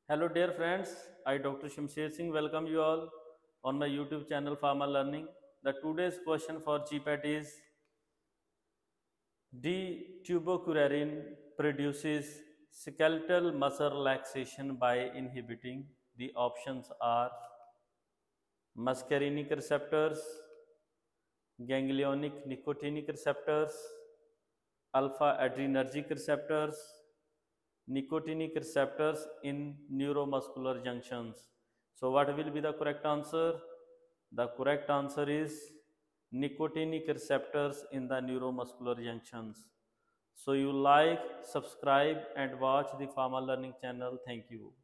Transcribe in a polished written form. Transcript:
Hello dear friends, I Dr. Shamsher Singh welcome you all on my YouTube channel Pharma Learning. The today's question for GPAT is D-tubocurarine produces skeletal muscle relaxation by inhibiting. The options are muscarinic receptors, ganglionic nicotinic receptors, alpha adrenergic receptors, nicotinic receptors in neuromuscular junctions. So what will be the correct answer? The correct answer is nicotinic receptors in the neuromuscular junctions. So you like, subscribe and watch the Pharma Learning channel. Thank you.